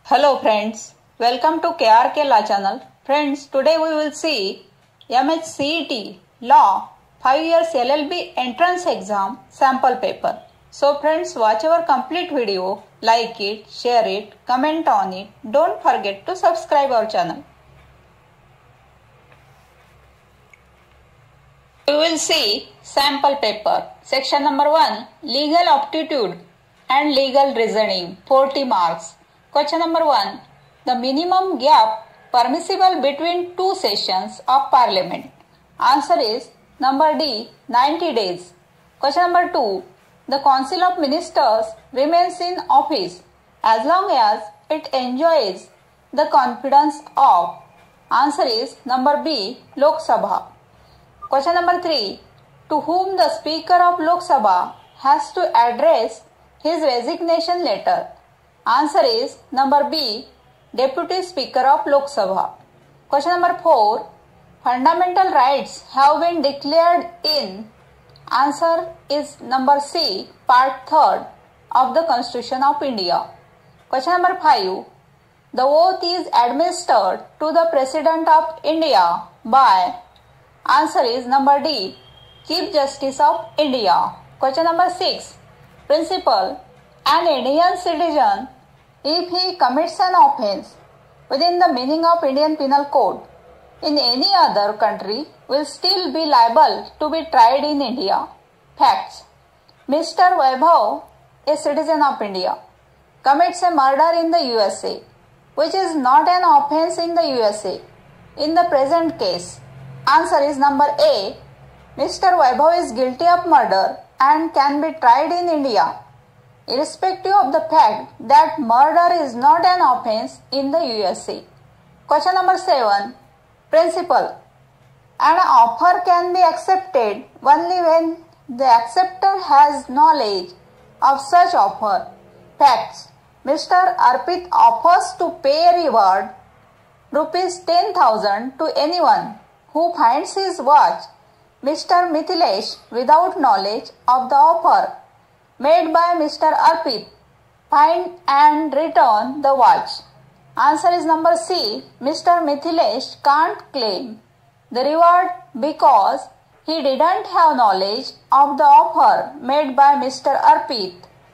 Hello friends, welcome to KRK Law channel. Friends, today we will see MHCET Law 5 years LLB entrance exam sample paper. So friends, watch our complete video, like it, share it, comment on it. Don't forget to subscribe our channel. We will see sample paper. Section number 1, Legal Aptitude and Legal Reasoning, 40 marks. Question number 1. The minimum gap permissible between two sessions of Parliament. Answer is number D, 90 days. Question number 2. The Council of Ministers remains in office as long as it enjoys the confidence of. Answer is number B, Lok Sabha. Question number 3. To whom the Speaker of Lok Sabha has to address his resignation letter. Answer is number B, Deputy Speaker of Lok Sabha. Question number 4. Fundamental rights have been declared in. Answer is number C, Part 3rd of the Constitution of India. Question number 5. The oath is administered to the President of India by. Answer is number D, Chief Justice of India. Question number 6. Principle. An Indian citizen, if he commits an offence within the meaning of Indian Penal Code in any other country, will still be liable to be tried in India. Facts. Mr. Vaibhav, a citizen of India, commits a murder in the USA, which is not an offence in the USA. In the present case, answer is number A. Mr. Vaibhav is guilty of murder and can be tried in India, irrespective of the fact that murder is not an offence in the USA. Question number 7. Principle. An offer can be accepted only when the acceptor has knowledge of such offer. Facts. Mr. Arpit offers to pay a reward rupees 10,000 to anyone who finds his watch Mr. Mithilesh without knowledge of the offer made by Mr. Arpit. Find and return the watch. Answer is number C. Mr. Mithilesh can't claim the reward because he didn't have knowledge of the offer made by Mr. Arpit.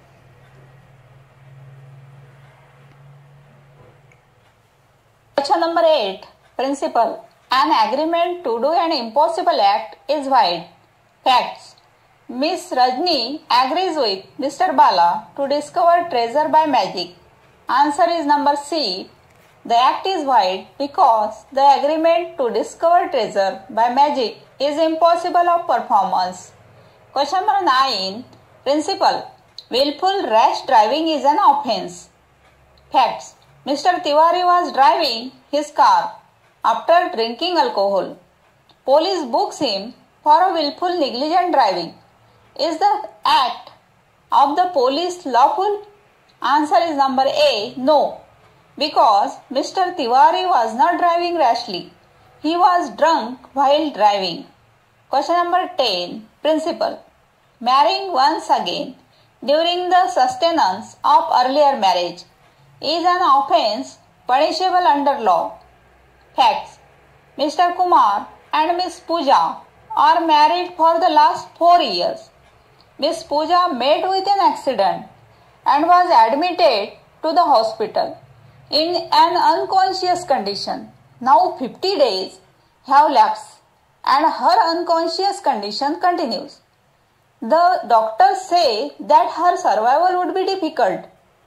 Question number 8. Principle. An agreement to do an impossible act is void. Facts. Miss Rajni agrees with Mr. Bala to discover treasure by magic. Answer is number C. The act is void because the agreement to discover treasure by magic is impossible of performance. Question number 9. Principle. Willful rash driving is an offence. Facts. Mr. Tiwari was driving his car after drinking alcohol. Police books him for a willful negligent driving. Is the act of the police lawful? Answer is number A, no, because Mr. Tiwari was not driving rashly. He was drunk while driving. Question number 10. Principle. Marrying once again during the sustenance of earlier marriage is an offence punishable under law. Facts. Mr. Kumar and Miss Pooja are married for the last 4 years. Miss Pooja met with an accident and was admitted to the hospital in an unconscious condition. Now 50 days have lapsed and her unconscious condition continues. The doctors say that her survival would be difficult.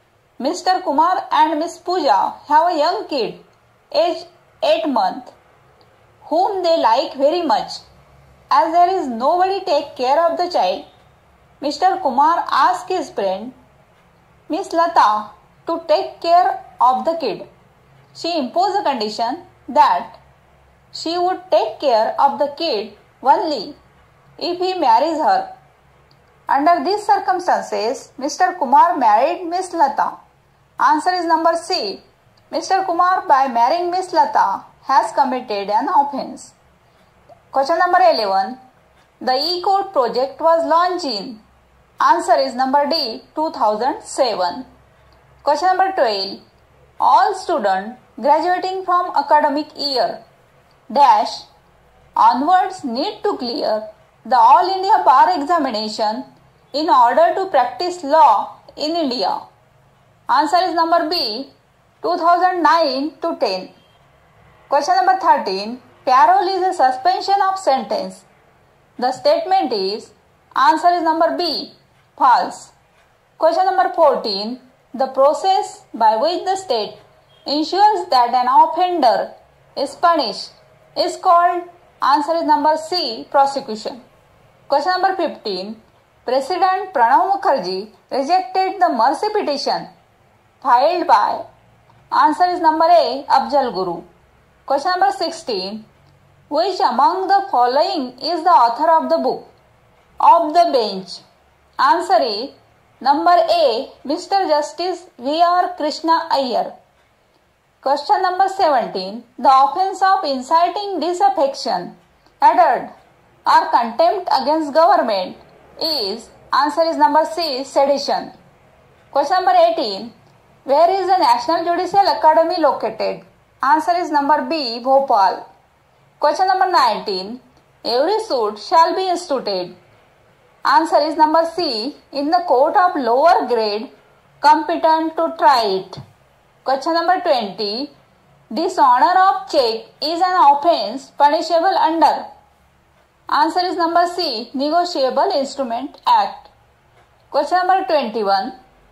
Mr. Kumar and Miss Pooja have a young kid, aged 8 months, whom they like very much. As there is nobody take care of the child, Mr. Kumar asked his friend, Miss Lata, to take care of the kid. She imposed a condition that she would take care of the kid only if he marries her. Under these circumstances, Mr. Kumar married Miss Lata. Answer is number C. Mr. Kumar, by marrying Miss Lata, has committed an offence. Question number 11. The E-Code project was launched in. Answer is number D, 2007. Question number 12. all students graduating from academic year dash onwards need to clear the All India Bar examination in order to practice law in India. Answer is number B, 2009 to 10. Question number 13. Parole is a suspension of sentence. The statement is, answer is number B, false. Question number 14. The process by which the state ensures that an offender is punished is called, answer is number C, prosecution. Question number 15. President Pranab Mukherjee rejected the mercy petition filed by, answer is number A, Afzal Guru. Question number 16. Which among the following is the author of the book Of the Bench? Answer is number A, Mr. Justice V.R. Krishna Iyer. Question number 17. The offence of inciting disaffection, hatred or contempt against government is, answer is number C, sedition. Question number 18. Where is the National Judicial Academy located? Answer is number B, Bhopal. Question number 19. Every suit shall be instituted. Answer is number C, in the court of lower grade competent to try it. Question number 20. Dishonor of check is an offence punishable under. Answer is number C, Negotiable Instrument Act. Question number 21.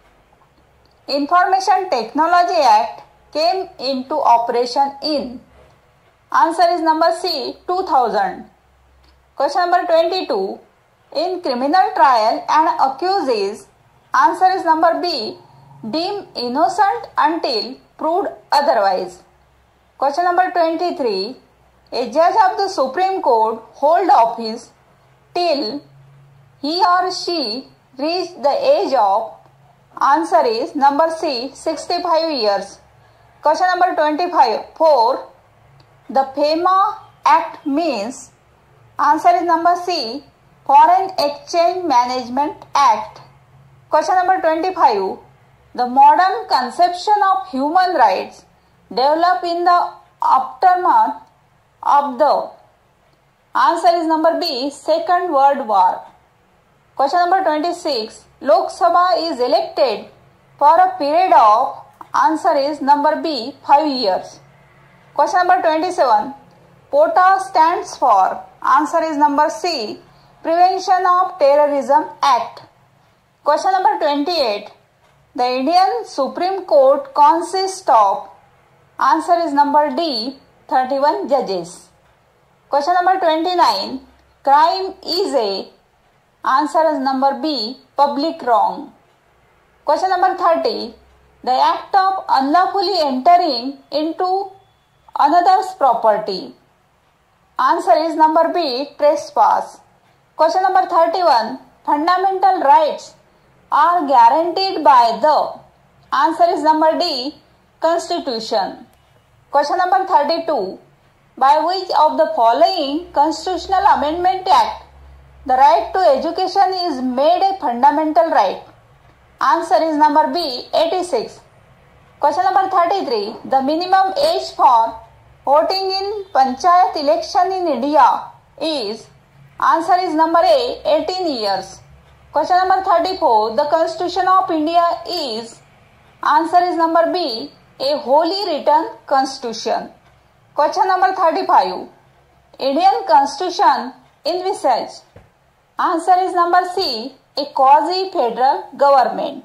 Information Technology Act came into operation in. Answer is number C, 2000. Question number 22. In criminal trial and accuses, answer is number B, deemed innocent until proved otherwise. Question number 23. A judge of the Supreme Court hold office till he or she reach the age of, answer is number C, 65 years. Question number 24. The FEMA Act means, answer is number C, Foreign Exchange Management Act. Question number 25. The modern conception of human rights developed in the aftermath of the, answer is number B, Second World War. Question number 26. Lok Sabha is elected for a period of, answer is number B, 5 years. Question number 27. POTA stands for, answer is number C, Prevention of Terrorism Act. Question number 28. The Indian Supreme Court consists of, answer is number D, 31 judges. Question number 29. Crime is a, answer is number B, public wrong. Question number 30. The act of unlawfully entering into another's property. Answer is number B, trespass. Question number 31. Fundamental rights are guaranteed by the, answer is number D, Constitution. Question number 32. By which of the following Constitutional Amendment Act the right to education is made a fundamental right? Answer is number B, 86. Question number 33. The minimum age for voting in Panchayat election in India is, answer is number A, 18 years. Question number 34. The Constitution of India is, answer is number B, a wholly written constitution. Question number 35. Indian Constitution envisages, answer is number C, a quasi-federal government.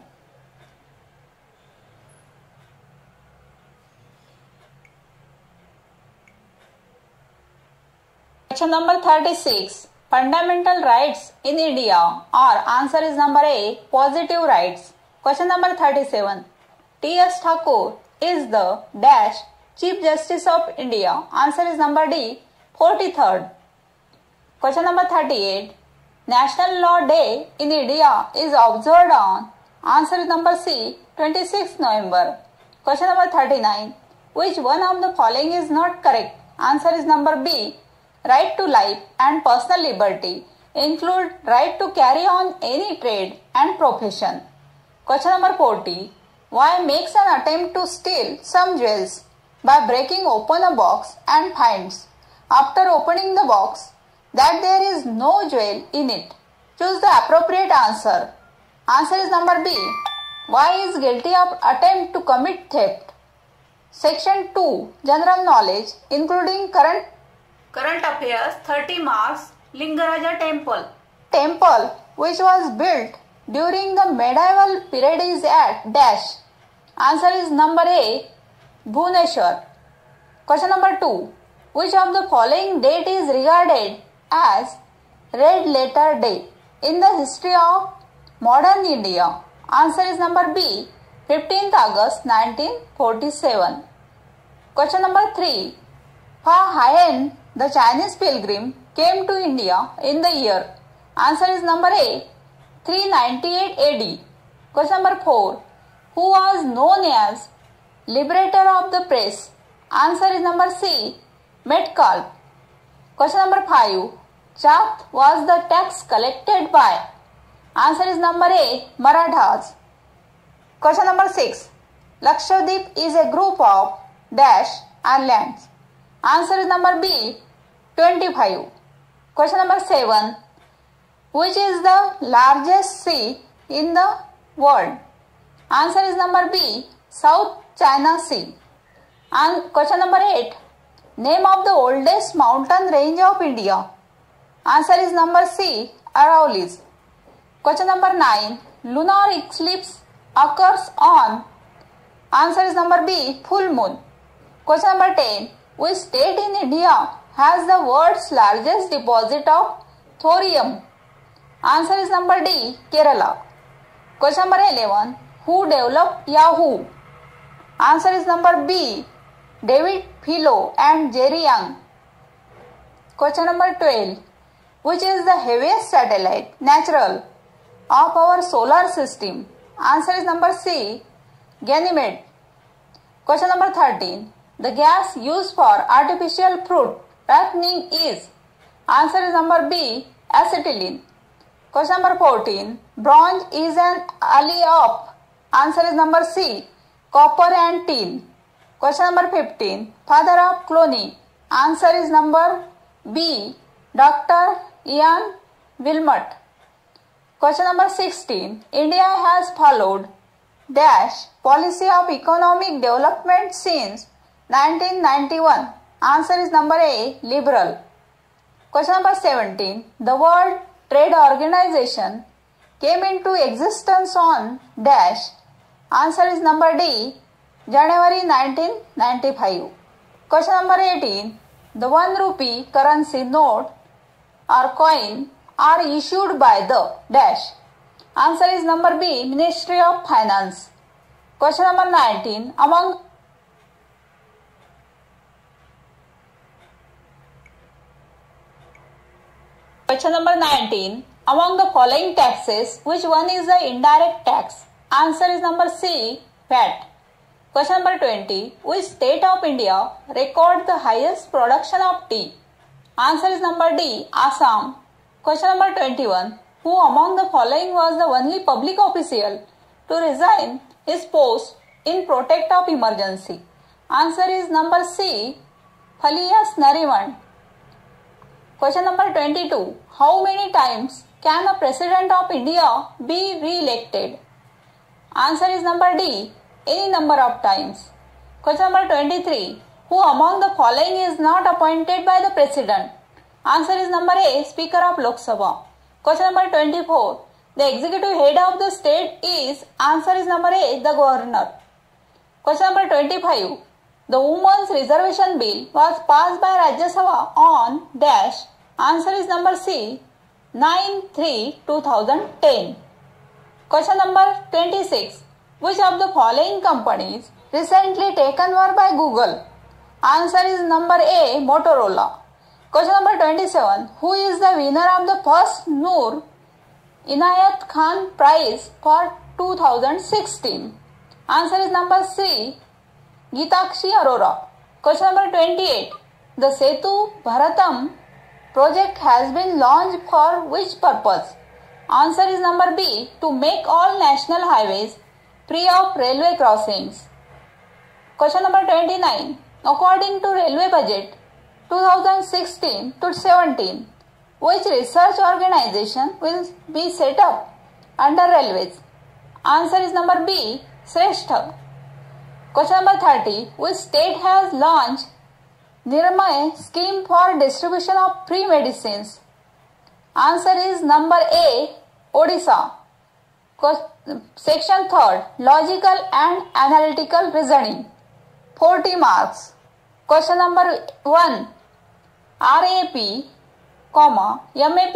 Question number 36. Fundamental rights in India are, answer is number A, positive rights. Question number 37. T.S. Thakur is the dash Chief Justice of India. Answer is number D, 43rd. Question number 38. National Law Day in India is observed on, answer is number C, 26th November. Question number 39. Which one of the following is not correct? Answer is number B, right to life and personal liberty include right to carry on any trade and profession. Question number 40. Y makes an attempt to steal some jewels by breaking open a box and finds, after opening the box, that there is no jewel in it. Choose the appropriate answer. Answer is number B. Y is guilty of attempt to commit theft. Section 2. General knowledge including current affairs 30 marks. Lingaraja Temple. Temple which was built during the medieval period is at dash. Answer is number A. Bhubaneswar. Question number 2. Which of the following date is regarded as Red Letter Day in the history of modern India? Answer is number B. 15th August 1947. Question number 3. Fa Hien, the Chinese pilgrim, came to India in the year. Answer is number A. 398 AD. Question number 4. Who was known as liberator of the press? Answer is number C. Metcalfe. Question number 5. Chath was the tax collected by? Answer is number A. Marathas. Question number 6. Lakshadweep is a group of dash islands. Answer is number B. 25. Question number 7. Which is the largest sea in the world? Answer is number B. South China Sea. And question number 8. Name of the oldest mountain range of India. Answer is number C. Aravallis. Question number 9. Lunar eclipse occurs on? Answer is number B. Full moon. Question number 10. Which state in India has the world's largest deposit of thorium? Answer is number D. Kerala. Question number 11. Who developed Yahoo? Answer is number B. David Filo and Jerry Yang. Question number 12. Which is the heaviest satellite, natural, of our solar system? Answer is number C. Ganymede. Question number 13. The gas used for artificial fruit ripening is? Answer is number B. Acetylene. Question number 14. Bronze is an alloy of? Answer is number C. Copper and tin. Question number 15. Father of cloning. Answer is number B. Dr. Ian Wilmot. Question number 16. India has followed dash policy of economic development since 1991. Answer is number A. Liberal. Question number 17. The World Trade Organization came into existence on dash. Answer is number D. January 1995. Question number 18. The 1 rupee currency note or coin are issued by the dash. Answer is number B. Ministry of Finance. Question number 19. Question number 19. Among the following taxes, which one is the indirect tax? Answer is number C. VAT. Question number 20. Which state of India records the highest production of tea? Answer is number D. Assam. Question number 21. Who among the following was the only public official to resign his post in protect of emergency? Answer is number C. Phalias Nariman. Question number 22. How many times can a President of India be re-elected? Answer is number D. Any number of times. Question number 23. Who among the following is not appointed by the President? Answer is number A. Speaker of Lok Sabha. Question number 24. The executive head of the state is? Answer is number A. The Governor. Question number 25. The Women's Reservation Bill was passed by Rajya Sabha on dash. Answer is number C. 9/3/2010. Question number 26. Which of the following companies recently taken over by Google? Answer is number A. Motorola. Question number 27. Who is the winner of the first Noor Inayat Khan Prize for 2016? Answer is number C. Geetakshi Arora. Question number 28. The Setu Bharatam project has been launched for which purpose? Answer is number B. To make all national highways free of railway crossings. Question number 29. According to railway budget 2016 to 17, which research organization will be set up under railways? Answer is number B, Shrestha. Question number 30. Which state has launched Nirmay scheme for distribution of free medicines? Answer is number A, Odisha. Section 3rd, Logical and Analytical Reasoning, 40 marks. Question number 1. RAP, MAP,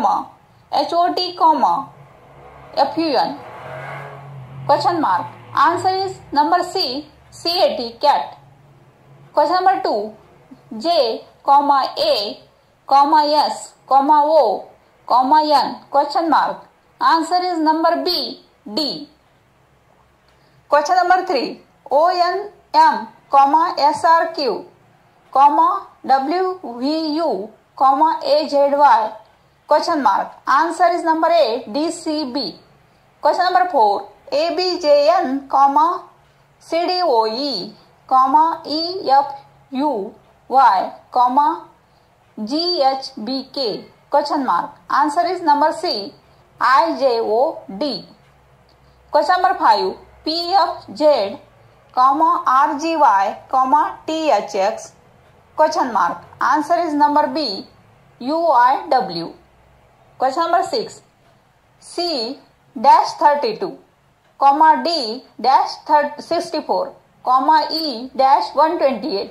HOT, FUN. Question mark. Answer is number C, CAT, cat. Question number 2. J, A, S, O, N. Question mark. Answer is number B, D. Question number 3. ONM, SRQ, WVU, AZY. Question mark. Answer is number A, DCB. Question number 4. ABJN, CDOE, EFUY, GHBK. Question mark. Answer is number C, IJOD. Question number 5. PFZ, RGY, THX. Question mark. Answer is number B, UIW. Question number 6. C-32, D-64, E-128,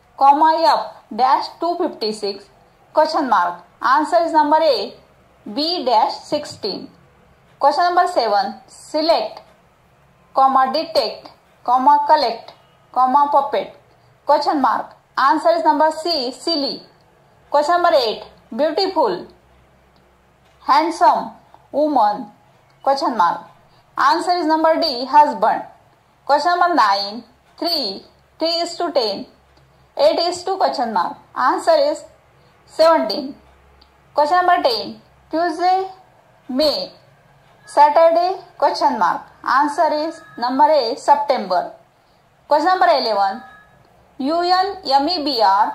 F-256. Question mark. Answer is number A, B-16. Question number 7. Select, detect, collect, puppet. Question mark. Answer is number C, silly. Question number 8. Beautiful, handsome, woman. Question mark. Answer is number D, husband. Question number 9. 3 is to 10, 8 is to question mark. Answer is 17. Question number 10. Tuesday, May, Saturday, question mark. Answer is number A, September. Question number 11. UNMEBR,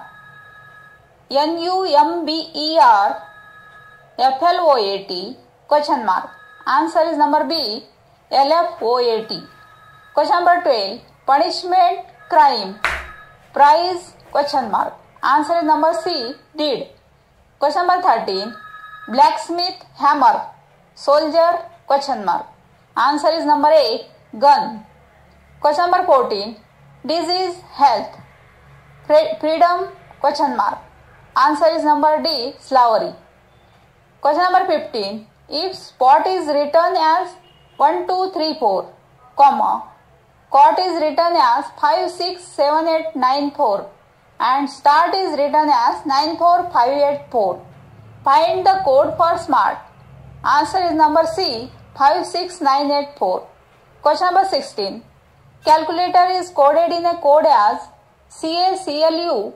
NUMBER, FLOAT. Question mark. Answer is number B, LFOAT. Question number 12. Punishment, crime, prize, question mark. Answer is number C, deed. Question number 13. Blacksmith, hammer, soldier, question mark. Answer is number A, gun. Question number 14. Disease, health, freedom, question mark. Answer is number D, slavery. Question number 15. If spot is written as 1, 2, 3, 4, cot is written as 5, 6, 7, 8, 9, 4 and start is written as 9, 4, 5, 8, 4. Find the code for smart. Answer is number C, 5, 6, 9, 8, 4. Question number 16. Calculator is coded in a code as CACLU,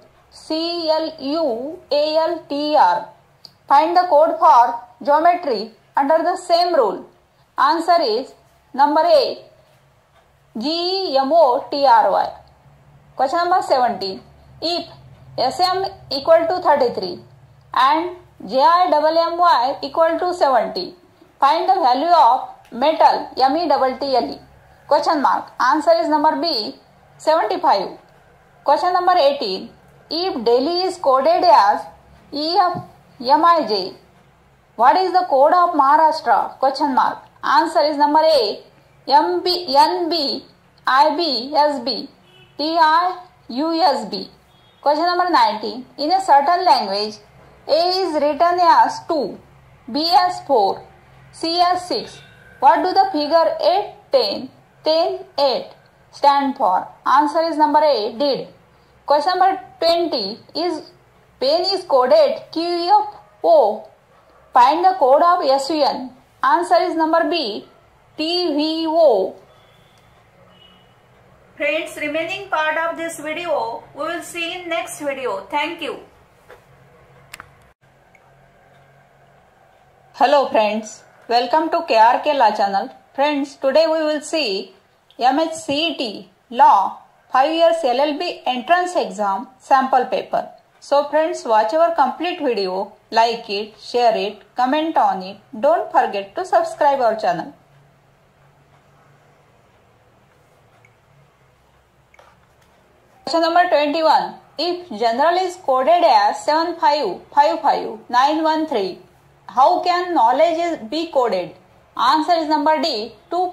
CLUALTR. Find the code for geometry under the same rule. Answer is number A, GEMOTRY. Question number 17. If SM equal to 33 and JIMMY equal to 70, find the value of metal METTLE. Question mark. Answer is number B, 75. Question number 18. If Delhi is coded as EFMIJ, what is the code of Maharashtra? Question mark. Answer is number A, NB, IB, SB, TIUSB. Question number 19. In a certain language, A is written as 2, B as 4, C as 6. What do the figure 8, 10, 10, 8 stand for? Answer is number A, did. Question number 20. Pen is coded QFO. Find the code of SUN. Answer is number B, TVO. Friends, remaining part of this video we will see in next video. Thank you. Hello friends, welcome to KRK Law channel. Friends, today we will see MHCET, Law, 5 years LLB entrance exam, sample paper. So friends, watch our complete video, like it, share it, comment on it. Don't forget to subscribe our channel. Question number 21. If general is coded as 7555913, how can knowledge be coded? Answer is number D,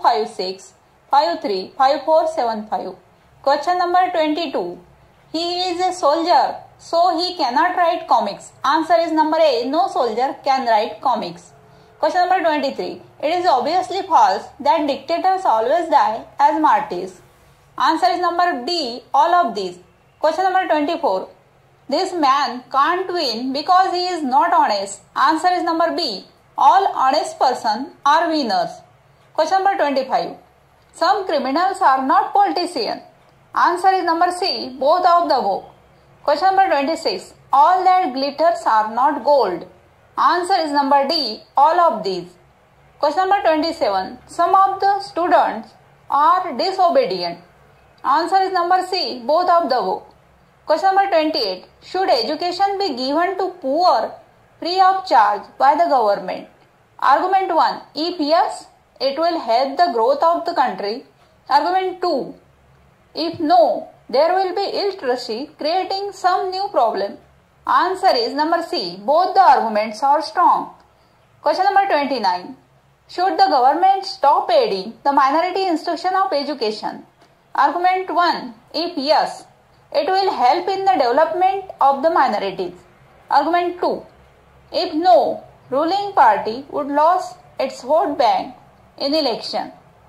256535475. Question number 22. He is a soldier, so he cannot write comics. Answer is number A, no soldier can write comics. Question number 23. It is obviously false that dictators always die as martyrs. Answer is number D, all of these. Question number 24. This man can't win because he is not honest. Answer is number B, all honest persons are winners. Question number 25. Some criminals are not politicians. Answer is number C, both of the above. Question number 26. All that glitters are not gold. Answer is number D, all of these. Question number 27. Some of the students are disobedient. Answer is number C, both of the above. Question number 28. Should education be given to poor free of charge by the government? Argument 1. If yes, it will help the growth of the country. Argument 2. If no, there will be illiteracy creating some new problem. Answer is number C. Both the arguments are strong. Question number 29. Should the government stop aiding the minority institution of education? Argument 1. If yes, it will help in the development of the minorities. Argument 2. If no, ruling party would lose its vote bank in election.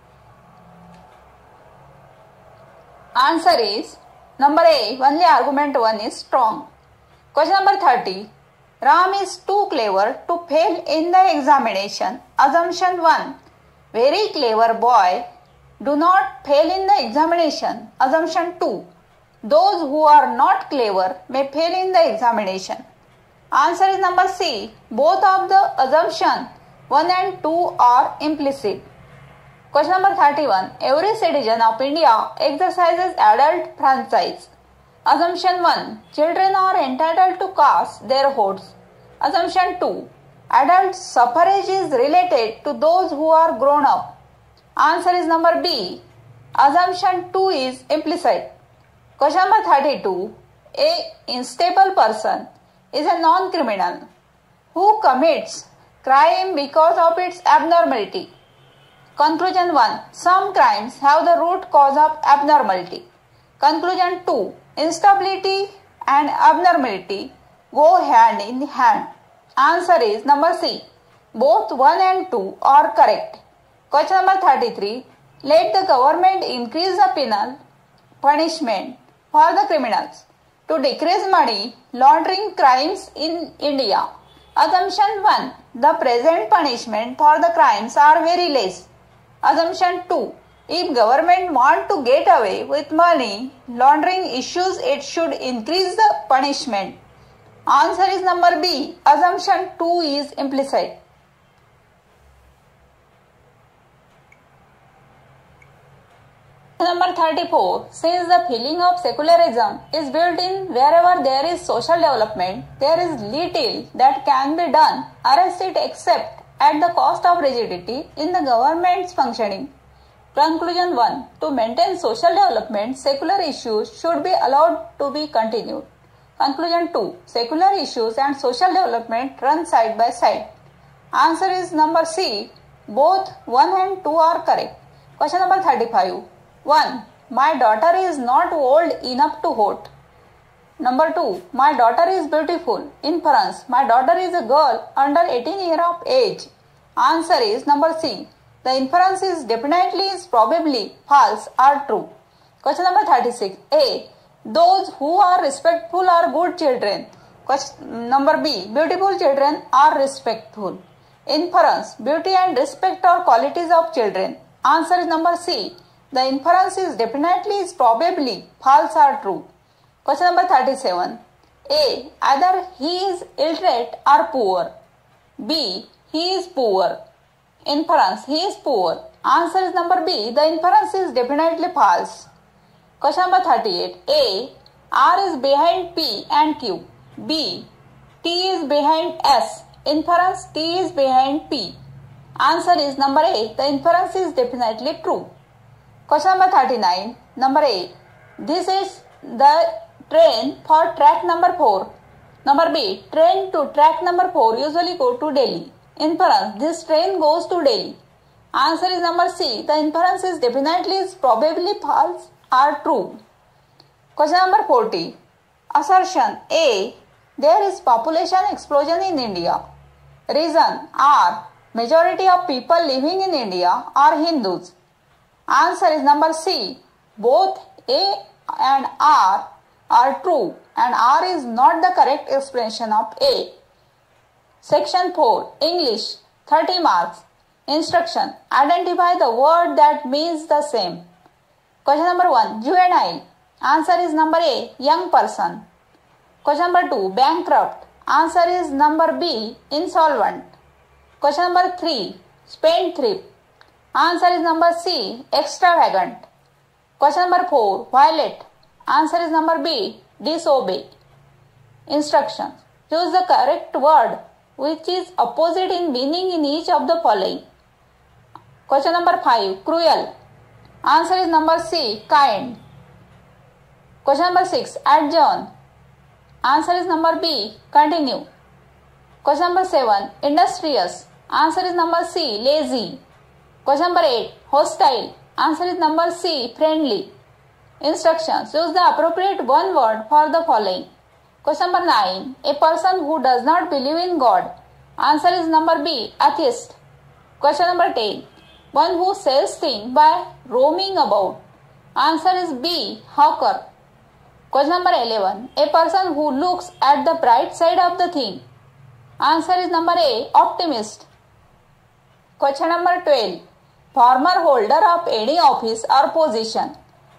Answer is number A. Only argument 1 is strong. Question number 30. Ram is too clever to fail in the examination. Assumption 1. Very clever boy do not fail in the examination. Assumption 2. Those who are not clever may fail in the examination. Answer is number C. Both of the assumptions 1 and 2 are implicit. Question number 31. Every citizen of India exercises adult franchise. Assumption 1. Children are entitled to cast their votes. Assumption 2. Adult suffrage is related to those who are grown up. Answer is number B. Assumption 2 is implicit. Question number 32. A unstable person is a non-criminal who commits crime because of its abnormality. Conclusion 1. Some crimes have the root cause of abnormality. Conclusion 2. Instability and abnormality go hand in hand. Answer is number C. Both 1 and 2 are correct. Question number 33. Let the government increase the penal punishment for the criminals to decrease money laundering crimes in India. Assumption 1. The present punishment for the crimes are very less. Assumption 2. If government want to get away with money laundering issues, it should increase the punishment. Answer is number B. Assumption 2 is implicit. Number 34. Since the feeling of secularism is built in wherever there is social development, there is little that can be done arrest it except at the cost of rigidity in the government's functioning. Conclusion 1. To maintain social development, secular issues should be allowed to be continued. Conclusion 2. Secular issues and social development run side by side. Answer is number C. Both 1 and 2 are correct. Question number 35. 1. My daughter is not old enough to vote. Number 2. My daughter is beautiful. Inference. My daughter is a girl under 18 years of age. Answer is number C. The inference is definitely, is probably, false or true. Question number 36. A. Those who are respectful are good children. Question number B. Beautiful children are respectful. Inference. Beauty and respect are qualities of children. Answer is number C. The inference is definitely, is probably, false or true. Question number 37. A. Either he is illiterate or poor. B. He is poor. Inference. He is poor. Answer is number B. The inference is definitely false. Question number 38. A. R is behind P and Q. B. T is behind S. Inference T is behind P. Answer is number A. The inference is definitely true. Question number 39. Number A. This is the train for track number 4. Number B. Train to track number 4 usually go to Delhi. Inference. This train goes to Delhi. Answer is number C. The inference is definitely is probably false or true. Question number 40. Assertion A. There is population explosion in India. Reason R. Majority of people living in India are Hindus. Answer is number C. Both A and R are true and R is not the correct explanation of A. Section 4. English. 30 marks. Instruction. Identify the word that means the same. Question number 1. Juvenile. Answer is number A. Young person. Question number 2. Bankrupt. Answer is number B. Insolvent. Question number 3. Spendthrift. Answer is number C. Extravagant. Question number 4. Violate. Answer is number B. Disobey. Instructions. Choose the correct word which is opposite in meaning in each of the following. Question number 5. Cruel. Answer is number C. Kind. Question number 6. Adjourn. Answer is number B. Continue. Question number 7. Industrious. Answer is number C. Lazy. Question number 8. Hostile. Answer is number C. Friendly. Instructions. Choose the appropriate one word for the following. Question number 9. A person who does not believe in God. Answer is number B. Atheist. Question number 10. One who sells things by roaming about. Answer is B. Hawker. Question number 11. A person who looks at the bright side of the thing. Answer is number A. Optimist. Question number 12. Former holder of any office or position.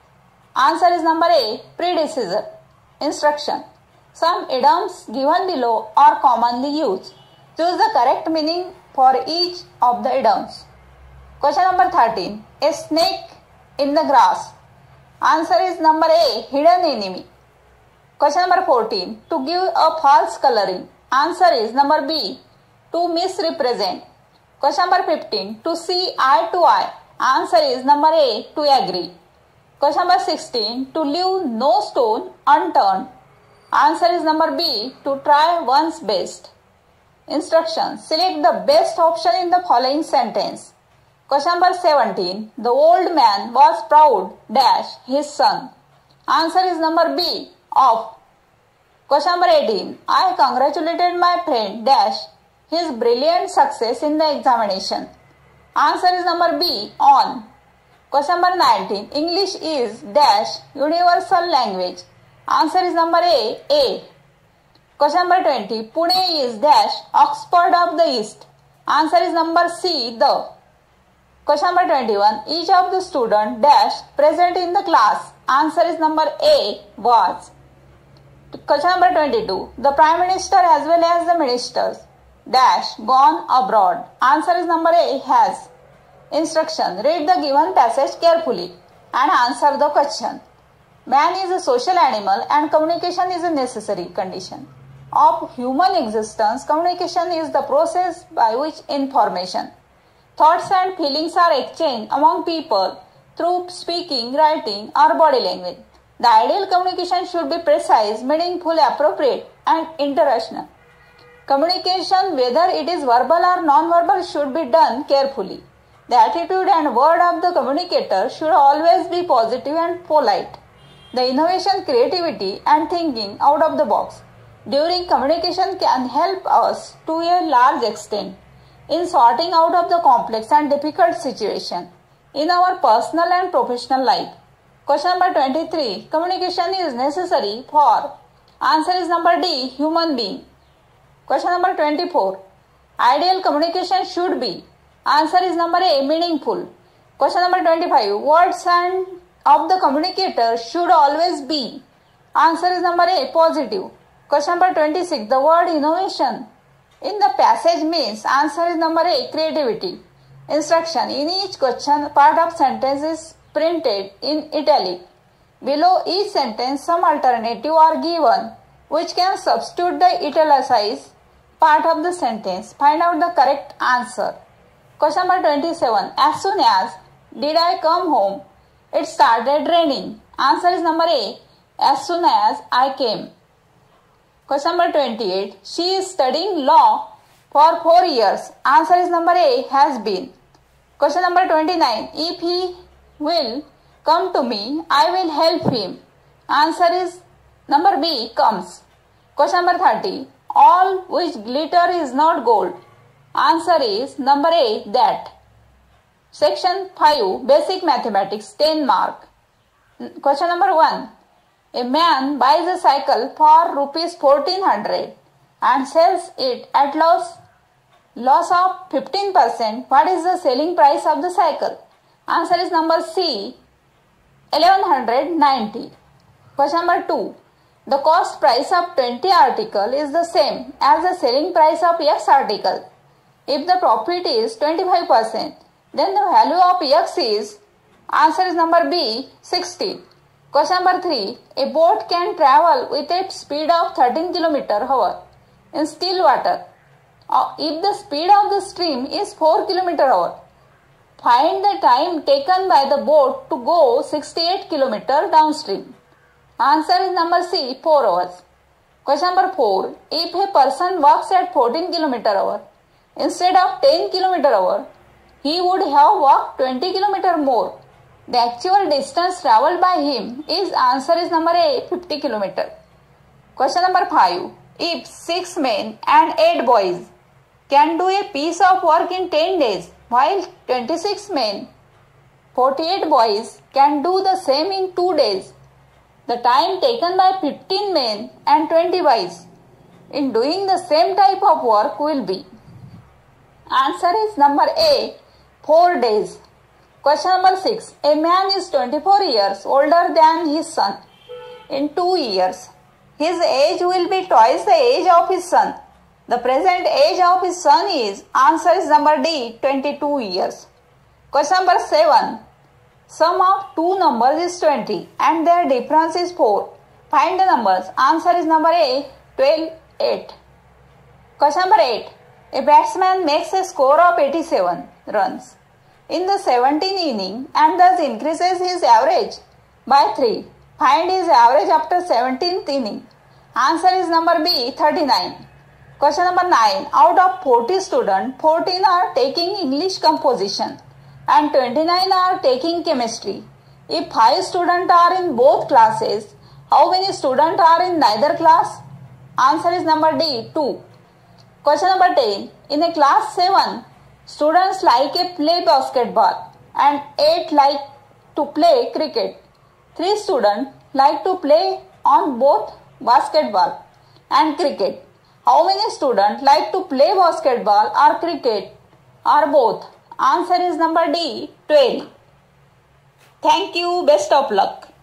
Answer is number A. Predecessor. Instruction. Some idioms given below are commonly used. Choose the correct meaning for each of the idioms. Question number 13. A snake in the grass. Answer is number A. Hidden enemy. Question number 14. To give a false coloring. Answer is number B. To misrepresent. Question number 15. To see eye to eye. Answer is number A. To agree. Question number 16. To leave no stone unturned. Answer is number B. To try one's best. Instructions. Select the best option in the following sentence. Question number 17. The old man was proud dash his son. Answer is number B. Of. Question number 18. I congratulated my friend dash his brilliant success in the examination. Answer is number B. On. Question number 19. English is dash universal language. Answer is number A. A. Question number 20. Pune is dash Oxford of the East. Answer is number C. The. Question number 21. Each of the student dash present in the class. Answer is number A. Was. Question number 22. The Prime Minister as well as the ministers dash gone abroad. Answer is number A. Has. Instruction. Read the given passage carefully and answer the question. Man is a social animal and communication is a necessary condition of human existence. Communication is the process by which information, thoughts and feelings are exchanged among people through speaking, writing or body language. The ideal communication should be precise, meaningful, appropriate and interrational. Communication, whether it is verbal or non-verbal, should be done carefully. The attitude and word of the communicator should always be positive and polite. The innovation, creativity and thinking out of the box during communication can help us to a large extent in sorting out of the complex and difficult situation in our personal and professional life. Question number 23. Communication is necessary for. Answer is number D. Human being. Question number 24. Ideal communication should be. Answer is number A. Meaningful. Question number 25. Words and of the communicator should always be. Answer is number A. Positive. Question number 26. The word innovation in the passage means. Answer is number A. Creativity. Instruction. In each question, part of sentence is printed in italic. Below each sentence, some alternative are given which can substitute the italicized part of the sentence. Find out the correct answer. Question number 27. As soon as did I come home, it started raining. Answer is number A. As soon as I came. Question number 28. She is studying law for 4 years. Answer is number A. Has been. Question number 29. If he will come to me, I will help him. Answer is number B. Comes. Question number 30. All which glitter is not gold. Answer is number A. That. Section 5. Basic Mathematics. 10 mark. Question number 1. A man buys a cycle for rupees 1400 and sells it at loss of 15%. What is the selling price of the cycle? Answer is number C. 1190. Question number 2. The cost price of 20 article is the same as the selling price of X article. If the profit is 25%, then the value of X is, answer is number B, 60. Question number 3. A boat can travel with a speed of 13 km/h in still water. If the speed of the stream is 4 km/h, find the time taken by the boat to go 68 km downstream. Answer is number C, 4 hours. Question number 4. If a person walks at 14 km/h instead of 10 km/h, he would have walked 20 km more. The actual distance travelled by him is, answer is number A, 50 km. Question number 5. If 6 men and 8 boys can do a piece of work in 10 days, while 26 men, 48 boys can do the same in 2 days, the time taken by 15 men and 20 boys in doing the same type of work will be, answer is number A, 4 days. Question number 6. A man is 24 years older than his son. In 2 years, his age will be twice the age of his son. The present age of his son is, answer is number D, 22 years. Question number 7. Sum of two numbers is 20 and their difference is 4. Find the numbers. Answer is number A, 12, 8. Question number 8. A batsman makes a score of 87 runs in the 17th inning and thus increases his average by 3. Find his average after 17th inning. Answer is number B, 39. Question number 9. Out of 40 students, 14 are taking English composition and 29 are taking chemistry. If 5 students are in both classes, how many students are in neither class? Answer is number D, 2. Question number 10. In a class 7, students like to play basketball and 8 like to play cricket. 3 students like to play on both basketball and cricket. How many students like to play basketball or cricket or both? Answer is number D, 12. Thank you. Best of luck.